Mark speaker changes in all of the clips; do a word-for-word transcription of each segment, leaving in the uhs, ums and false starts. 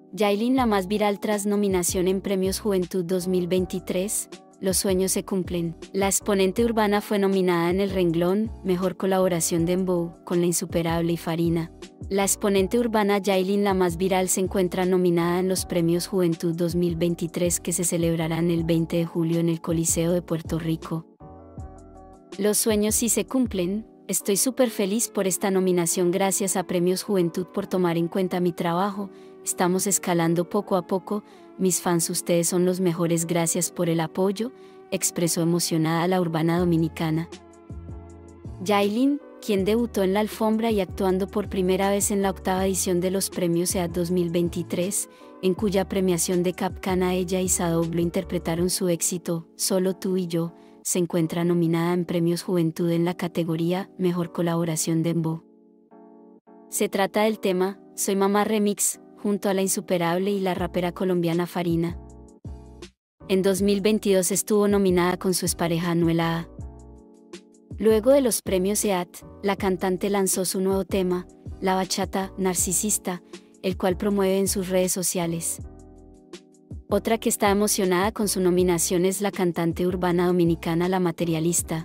Speaker 1: Yailin la más viral tras nominación en Premios Juventud dos mil veintitrés, los sueños se cumplen. La exponente urbana fue nominada en el renglón Mejor Colaboración Dembow con La Insuperable y Farina. La exponente urbana Yailin la más viral se encuentra nominada en los Premios Juventud dos mil veintitrés que se celebrarán el veinte de julio en el Coliseo de Puerto Rico. Los sueños sí se cumplen. Estoy súper feliz por esta nominación, gracias a Premios Juventud por tomar en cuenta mi trabajo. Estamos escalando poco a poco, mis fans ustedes son los mejores, gracias por el apoyo, expresó emocionada la urbana dominicana. Yailin, quien debutó en la alfombra y actuando por primera vez en la octava edición de los Premios E A D dos mil veintitrés, en cuya premiación de Cap Cana ella y Sadovlo interpretaron su éxito, Solo tú y yo, se encuentra nominada en Premios Juventud en la categoría Mejor Colaboración Dembow. Se trata del tema Soy Mamá Remix, junto a La Insuperable y la rapera colombiana Farina. En dos mil veintidós estuvo nominada con su expareja Anuela A. Luego de los premios E A D, la cantante lanzó su nuevo tema, La Bachata Narcisista, el cual promueve en sus redes sociales. Otra que está emocionada con su nominación es la cantante urbana dominicana La Materialista.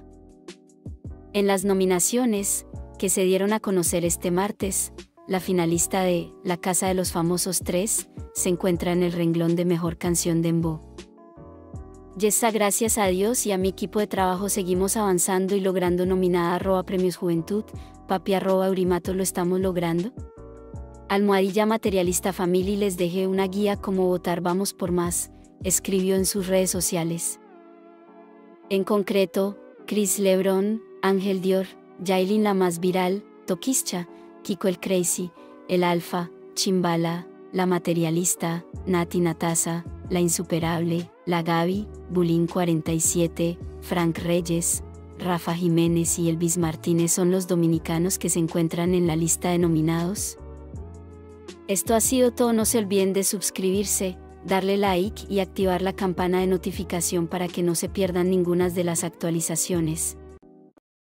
Speaker 1: En las nominaciones, que se dieron a conocer este martes, la finalista de La Casa de los Famosos tres se encuentra en el renglón de Mejor Canción Dembow. Yesa, gracias a Dios y a mi equipo de trabajo seguimos avanzando y logrando nominada arroba Premios Juventud, papi arroba Eurimato, lo estamos logrando. Almohadilla Materialista Family, les dejé una guía cómo votar, vamos por más, escribió en sus redes sociales. En concreto, Chris Lebron, Ángel Dior, Yailin la más viral, Toquischa, Kiko el Crazy, El Alfa, Chimbala, La Materialista, Nati Natasa, La Insuperable, La Gaby, Bulín cuarenta y siete, Frank Reyes, Rafa Jiménez y Elvis Martínez son los dominicanos que se encuentran en la lista de nominados. Esto ha sido todo, no se olviden de suscribirse, darle like y activar la campana de notificación para que no se pierdan ninguna de las actualizaciones.